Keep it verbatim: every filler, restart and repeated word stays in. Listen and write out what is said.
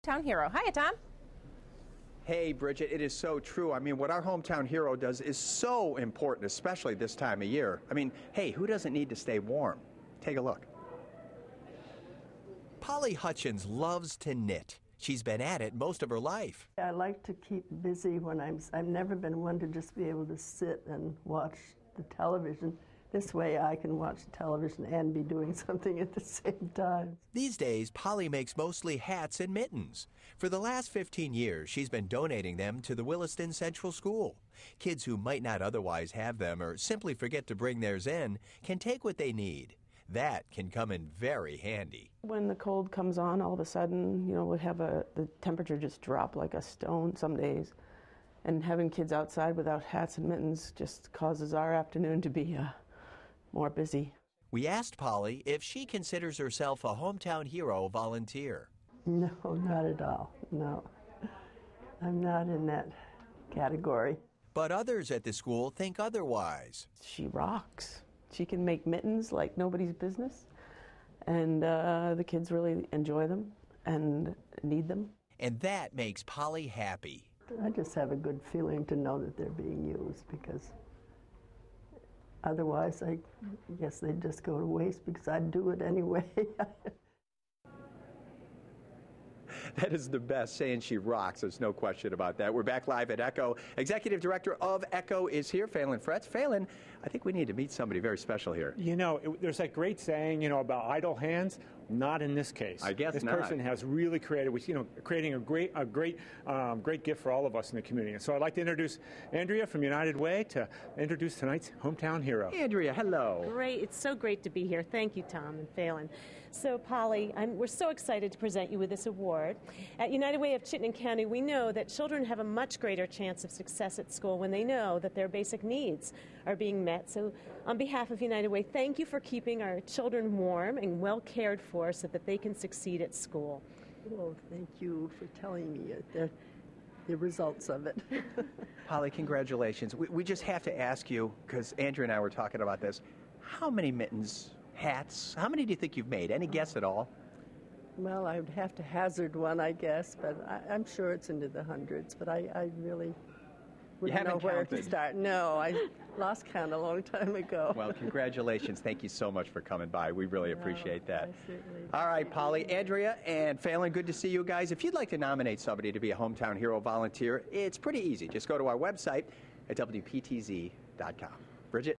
Town hero. Hiya, Tom. Hey, Bridget, it is so true. I mean, what our hometown hero does is so important, especially this time of year. I mean, hey, who doesn't need to stay warm? Take a look. Polly Hutchins loves to knit. She's been at it most of her life. I like to keep busy when I'm, I've never been one to just be able to sit and watch the television. This way I can watch television and be doing something at the same time. These days, Polly makes mostly hats and mittens. For the last fifteen years, she's been donating them to the Williston Central School. Kids who might not otherwise have them or simply forget to bring theirs in can take what they need. That can come in very handy. When the cold comes on, all of a sudden, you know, we have a, the temperature just drop like a stone some days. And having kids outside without hats and mittens just causes our afternoon to be uh, more busy. We asked Polly if she considers herself a hometown hero volunteer. No, not at all. No. I'm not in that category. But others at the school think otherwise. She rocks. She can make mittens like nobody's business. And uh, the kids really enjoy them and need them. And that makes Polly happy. I just have a good feeling to know that they're being used, because otherwise, I guess they'd just go to waste because I'd do it anyway. That is the best, saying she rocks. There's no question about that. We're back live at Echo. Executive Director of Echo is here, Phelan Fretz. Phelan, I think we need to meet somebody very special here. You know, it, there's that great saying, you know, about idle hands. Not in this case. I guess this not. person has really created, which, you know, creating a great, a great, um, great gift for all of us in the community. And so I'd like to introduce Andrea from United Way to introduce tonight's hometown hero. Andrea, hello. Great. It's so great to be here. Thank you, Tom and Phelan. So, Polly, I'm, we're so excited to present you with this award. At United Way of Chittenden County, we know that children have a much greater chance of success at school when they know that their basic needs are being met. So, on behalf of United Way, thank you for keeping our children warm and well cared for so that they can succeed at school. Well, thank you for telling me the, the results of it. Polly, congratulations. We, we just have to ask you, because Andrea and I were talking about this, how many mittens, hats, how many do you think you've made? Any guess at all? Well, I would have to hazard one, I guess, but I, I'm sure it's into the hundreds, but I, I really wouldn't know where to start. No, I lost count a long time ago. Well, congratulations. Thank you so much for coming by. We really appreciate that. I certainly All right, Polly, Andrea, and Phelan, good to see you guys. If you'd like to nominate somebody to be a hometown hero volunteer, it's pretty easy. Just go to our website at W P T Z dot com. Bridget?